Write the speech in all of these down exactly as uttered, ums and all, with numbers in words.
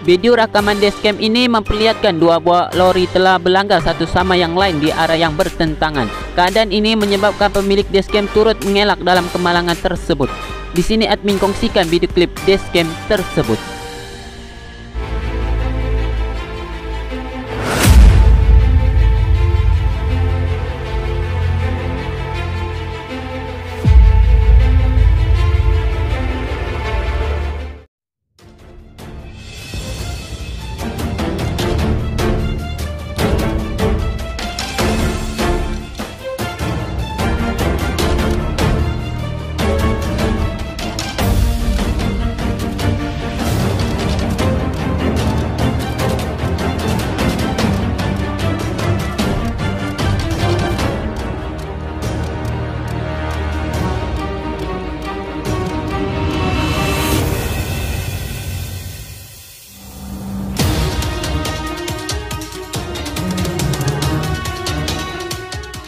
Video rakaman dashcam ini memperlihatkan dua buah lori telah berlanggar satu sama yang lain di arah yang bertentangan. Keadaan ini menyebabkan pemilik dashcam turut mengelak dalam kemalangan tersebut. Di sini admin kongsikan video klip dashcam tersebut.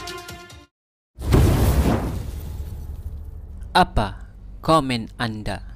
Apa komen Anda?